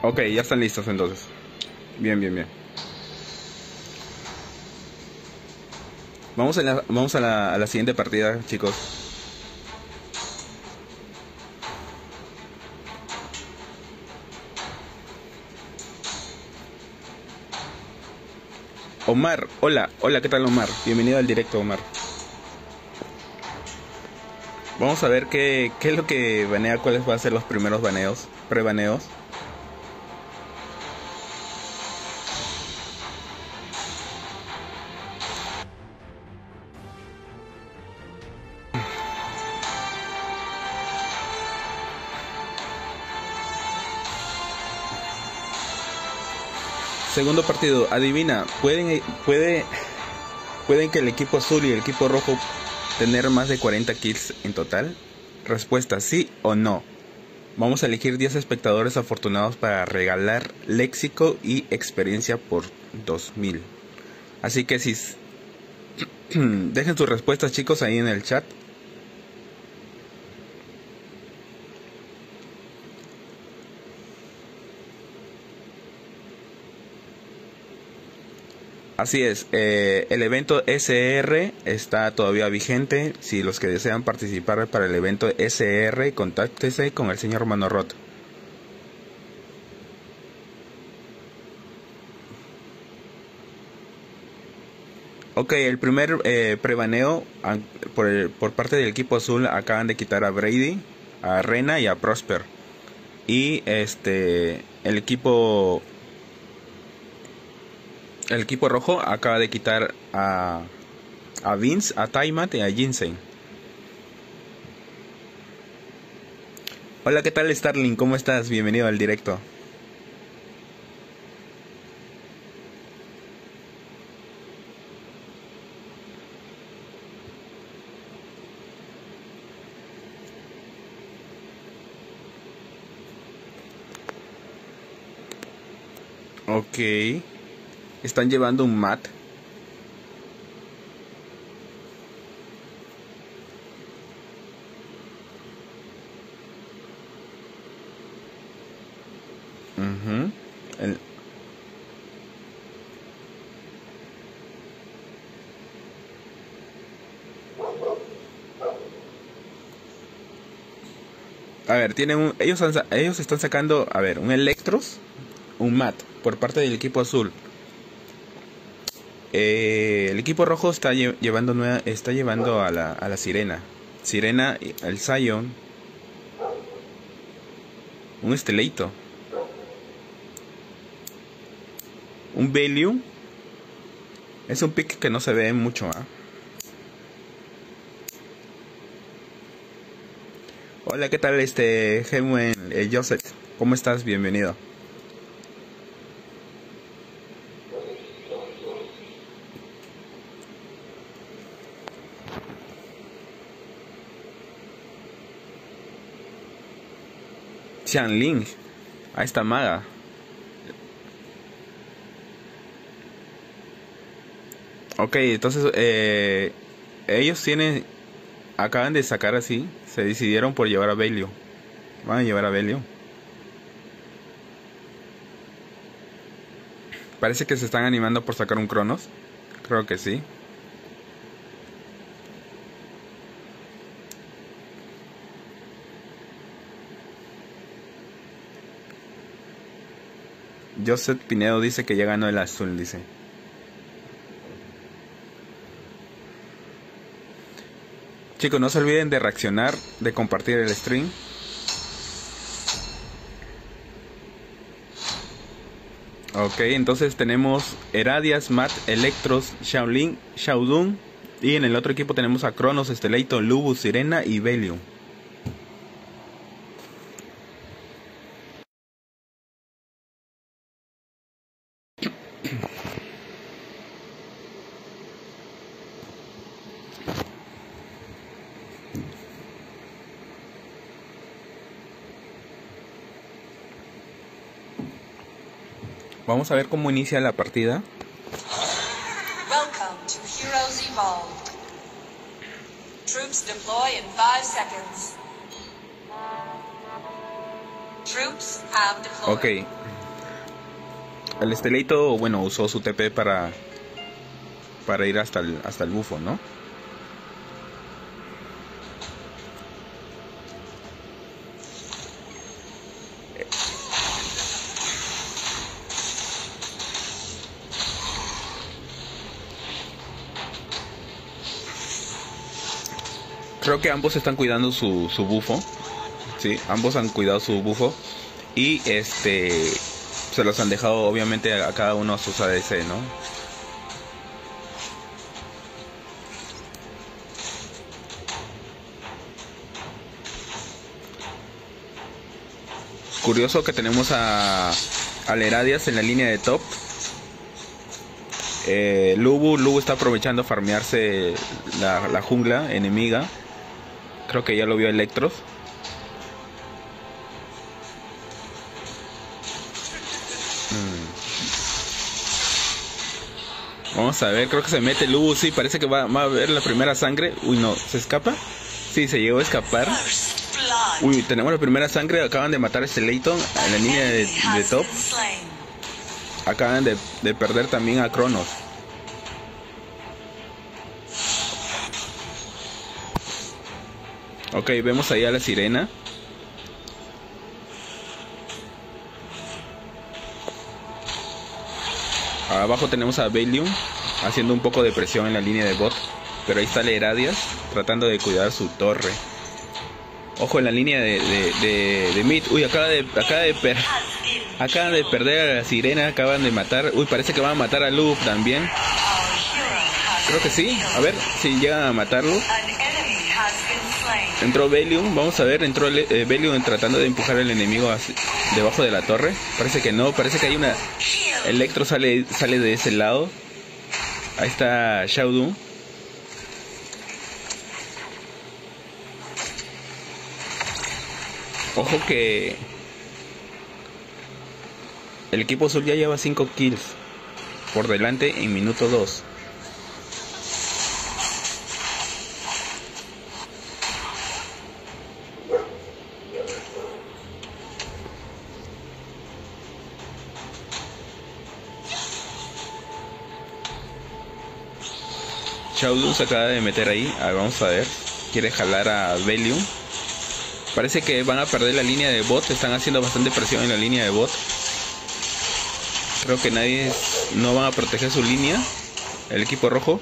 Ok, ya están listos entonces. Bien, bien, bien. Vamos a la siguiente partida, chicos. Omar, hola, hola, ¿qué tal, Omar? Bienvenido al directo, Omar. Vamos a ver qué es lo que banea, cuáles van a ser los primeros baneos, pre-baneos. Segundo partido, adivina, ¿pueden que el equipo azul y el equipo rojo tener más de 40 kills en total? Respuesta, sí o no. Vamos a elegir 10 espectadores afortunados para regalar léxico y experiencia por 2000. Así que si dejen sus respuestas, chicos, ahí en el chat. Así es, el evento SR está todavía vigente. Si los que desean participar para el evento SR, contáctese con el señor Manorot. Ok, el primer prebaneo por parte del equipo azul acaban de quitar a Brady, a Rena y a Prosper. Y el equipo rojo acaba de quitar a Vince, a Taimat y a Ginseng. Hola, ¿qué tal, Starling? ¿Cómo estás? Bienvenido al directo. Ok. Están llevando un mat. Uh-huh. A ver, ellos están sacando, a ver, un Electros, un mat por parte del equipo azul. El equipo rojo está llevando a la Sirena. Sirena, el Zion, un Esteleito, un Value. Es un pick que no se ve mucho, ¿ah? Hola, ¿qué tal, Gemuen, Joseph? ¿Cómo estás? Bienvenido. Xianling, a esta maga. Ok, entonces ellos acaban de sacar así, se decidieron por llevar a Belio. Van a llevar a Belio. Parece que se están animando por sacar un Cronos. Creo que sí. Joseph Pinedo dice que ya ganó el azul, dice. Chicos, no se olviden de reaccionar, de compartir el stream. Ok, entonces tenemos Heradias, Matt, Electros, Shaolin, Shaodun. Y en el otro equipo tenemos a Cronos, Esteleito, Lubus, Sirena y Velium. Vamos a ver cómo inicia la partida. Welcome to Heroes Evolved. Troops deploy in 5 seconds. Troops have deployed. Ok. El Stellato, bueno, usó su TP para ir hasta el bufo, ¿no? Creo que ambos están cuidando su bufo. Sí, ambos han cuidado su bufo. Y se los han dejado obviamente a cada uno a sus ADC, ¿no? Curioso que tenemos al Heradias en la línea de top. Lubu está aprovechando a farmearse la jungla enemiga. Creo que ya lo vio Electros. Vamos a ver, creo que se mete Lubu. Sí, parece que va a ver la primera sangre. Uy, no, ¿se escapa? Sí, se llegó a escapar. Uy, tenemos la primera sangre. Acaban de matar a Stellato en la línea de top. Acaban de perder también a Cronos. Ok, vemos ahí a la sirena. Abajo tenemos a Belium haciendo un poco de presión en la línea de bot. Pero ahí está el Heradias tratando de cuidar su torre. Ojo en la línea de mid. Uy, acaban de perder a la sirena. Acaban de matar. Uy, parece que van a matar a Lubu también. Creo que sí. A ver si llegan a matarlo. Entró Belium. Vamos a ver. Entró Belium tratando de empujar al enemigo debajo de la torre. Parece que no. Parece que hay una... Electro sale de ese lado. Ahí está Xiaodu. Ojo que el equipo azul ya lleva 5 kills por delante en minuto 2. Xiaodu se acaba de meter ahí. Vamos a ver. Quiere jalar a Belium. Parece que van a perder la línea de bot. Están haciendo bastante presión en la línea de bot. Creo que no van a proteger su línea. El equipo rojo.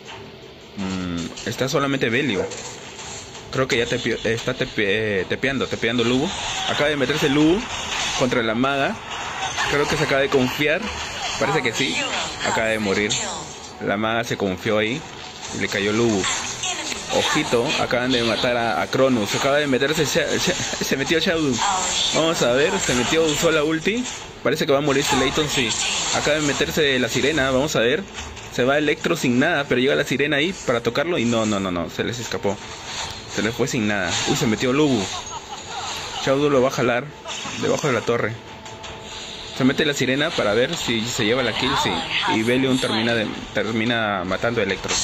Está solamente Belium. Creo que ya está tepeando Lubu. Acaba de meterse Lubu contra la maga. Creo que se acaba de confiar. Parece que sí. Acaba de morir. La maga se confió ahí. Y le cayó Lubu. Ojito, acaban de matar a Cronos. Acaba de meterse, se metió Xiaodu. Vamos a ver, usó la ulti. Parece que va a morir Stellato, sí. Acaba de meterse la sirena, vamos a ver. Se va Electro sin nada, pero llega la sirena ahí para tocarlo y no, se les escapó. Se les fue sin nada. Uy, se metió Lubu. Xiaodu lo va a jalar debajo de la torre. Se mete la sirena para ver si se lleva la kill, sí. Y Belium termina matando a Electro.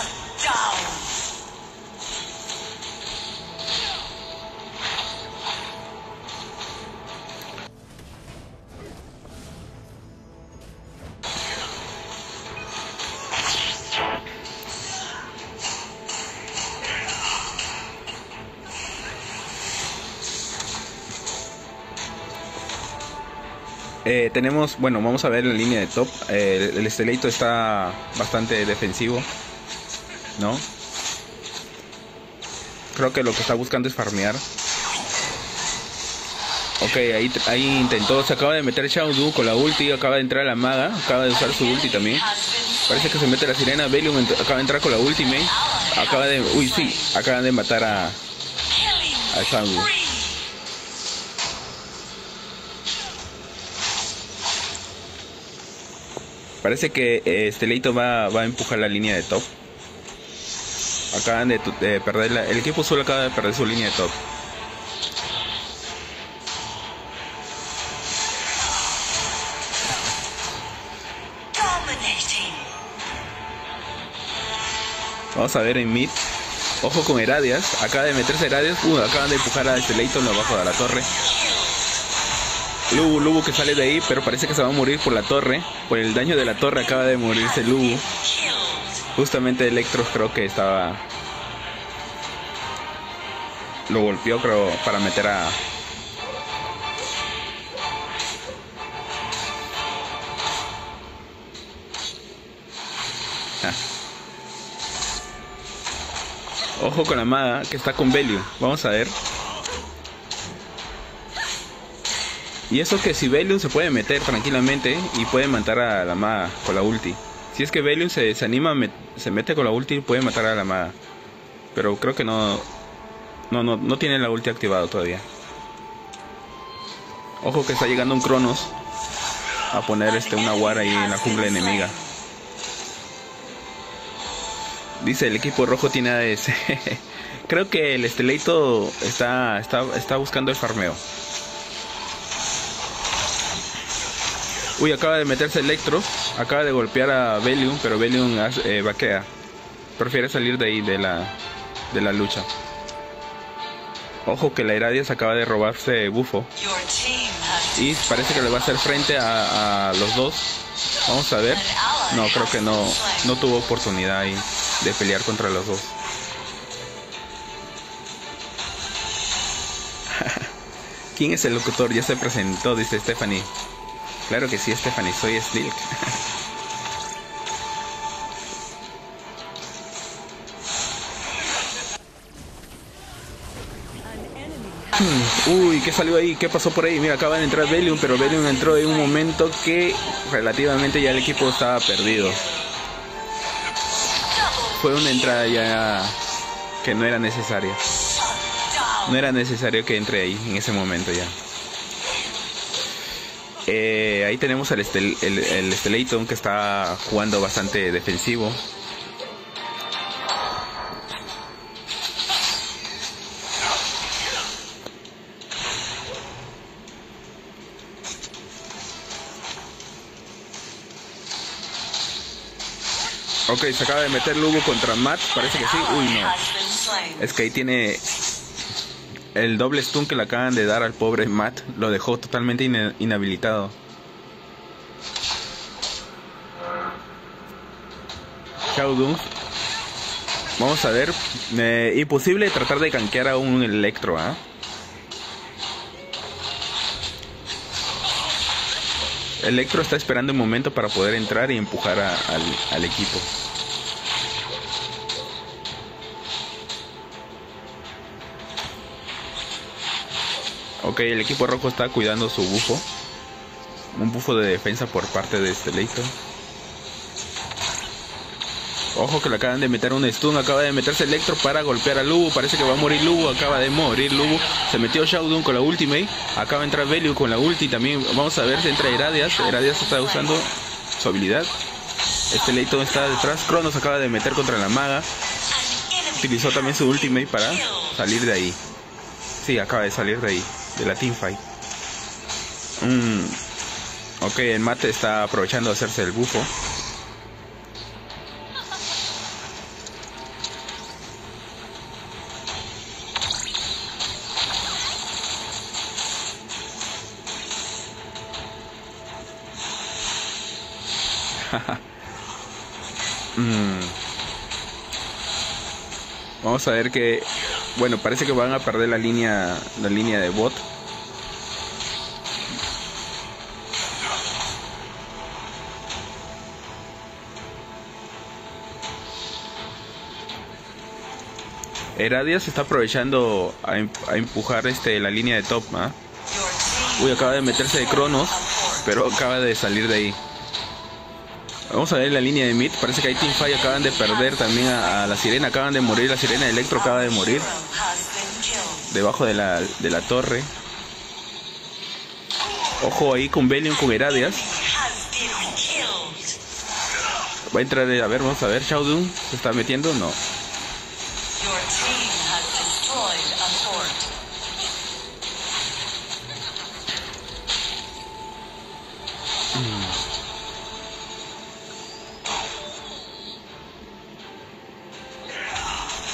Tenemos, bueno, vamos a ver la línea de top. El Stellato está bastante defensivo, ¿no? Creo que lo que está buscando es farmear. Ok, ahí intentó, se acaba de meter Xiaodu con la ulti, acaba de entrar la maga, acaba de usar su ulti también. Parece que se mete la sirena, Belium acaba de entrar con la ultimate. Acaban de matar a Xiaodu. Parece que Stellato va a empujar la línea de top. Acaban de perder el equipo azul acaba de perder su línea de top. Vamos a ver en mid. Ojo con Heradias. Acaba de meterse Heradias. Acaban de empujar a Stellato abajo de la torre. Lubu que sale de ahí, pero parece que se va a morir por la torre. Por el daño de la torre acaba de morirse Lubu. Justamente Electro creo que estaba... Lo golpeó, creo, para meter a... Ojo con la maga que está con Belium. Vamos a ver. Y eso que si Belium se puede meter tranquilamente y puede matar a la maga con la ulti. Si es que Belium se anima, se mete con la ulti, puede matar a la maga. Pero creo que no tiene la ulti activado todavía. Ojo que está llegando un Cronos a poner una ward ahí en la jungla enemiga. Dice el equipo rojo tiene ADS. Creo que el Estelato está buscando el farmeo. Uy, acaba de meterse Electro. Acaba de golpear a Belium, pero Belium vaquea. Prefiere salir de ahí de la lucha. Ojo que la Iradias acaba de robarse bufo. Y parece que le va a hacer frente a los dos. Vamos a ver. No, creo que no tuvo oportunidad ahí de pelear contra los dos. ¿Quién es el locutor? Ya se presentó, dice Stephanie. Claro que sí, Stephanie, soy Stilk. Uy, ¿qué salió ahí? ¿Qué pasó por ahí? Mira, acaba de entrar Belium, pero Belium entró en un momento que relativamente ya el equipo estaba perdido. Fue una entrada ya que no era necesaria. No era necesario que entre ahí en ese momento ya. Ahí tenemos el Stellaton que está jugando bastante defensivo. Ok, se acaba de meter Lubu contra Matt, parece que sí. Uy, no. Es que ahí tiene el doble stun que le acaban de dar al pobre Matt. Lo dejó totalmente inhabilitado. Showdown. Vamos a ver. Imposible tratar de gankear a un Electro, ¿ah? Electro está esperando un momento para poder entrar y empujar al equipo. Ok, el equipo rojo está cuidando su bufo. Un bufo de defensa por parte de Stellaton. Ojo que le acaban de meter un stun. Acaba de meterse Electro para golpear a Lubu. Parece que va a morir Lubu. Acaba de morir Lubu. Se metió Showdown con la ultimate. Acaba de entrar Belium con la ulti. También vamos a ver si entra Iradias. Iradias está usando su habilidad. Stellaton está detrás. Cronos acaba de meter contra la maga. Utilizó también su ultimate para salir de ahí. Sí, acaba de salir de ahí. De la teamfight. Ok, el Mate está aprovechando de hacerse el bufo. Vamos a ver que, bueno, parece que van a perder la línea de bot. Iradias está aprovechando a empujar la línea de top, ¿ah? Uy, acaba de meterse de Cronos, pero acaba de salir de ahí. Vamos a ver la línea de mid. Parece que hay teamfight. Acaban de perder también a la sirena. Acaban de morir. La sirena de Electro acaba de morir. Debajo de la torre. Ojo ahí con Belium, con Iradias. Va a entrar, a ver, vamos a ver. Showdown se está metiendo. No.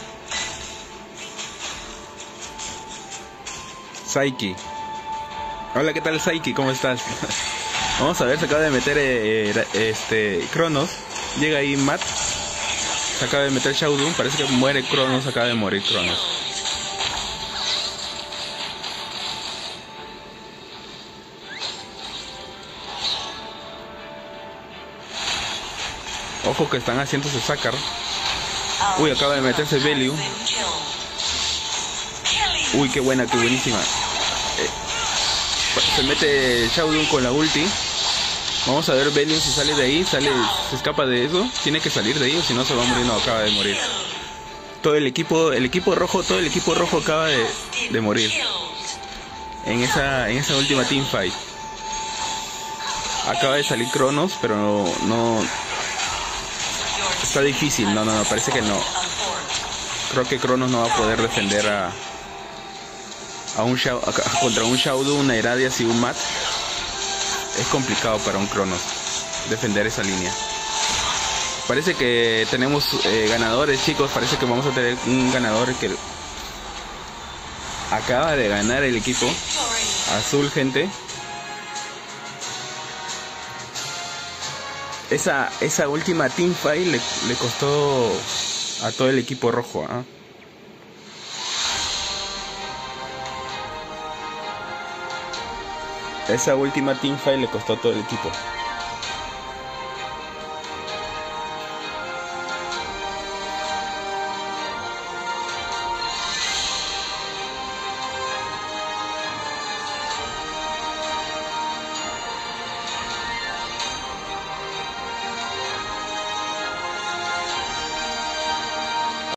Psyche. Hola, ¿qué tal, Saiki? ¿Cómo estás? Vamos a ver, se acaba de meter Cronos. Llega ahí Matt. Se acaba de meter Shadowdoom. Parece que muere Cronos. Acaba de morir Cronos. Ojo que están haciéndose sacar. Uy, acaba de meterse Beliu. Uy, qué buena, qué buenísima. Se mete Shadowdoom con la ulti. Vamos a ver Beliu si sale de ahí. Se escapa de eso. Tiene que salir de ahí o si no se va a morir. No, acaba de morir. Todo el equipo rojo acaba de morir. En esa última teamfight. Acaba de salir Cronos, pero no. Está difícil. No, parece que no. Creo que Cronos no va a poder defender contra un Shadowdoom, una Heradias y un Matt. Es complicado para un Cronos defender esa línea. Parece que tenemos ganadores, chicos. Parece que vamos a tener un ganador que acaba de ganar el equipo azul, gente. Esa última teamfight le costó a todo el equipo rojo, ¿eh? Esa última teamfight le costó a todo el equipo.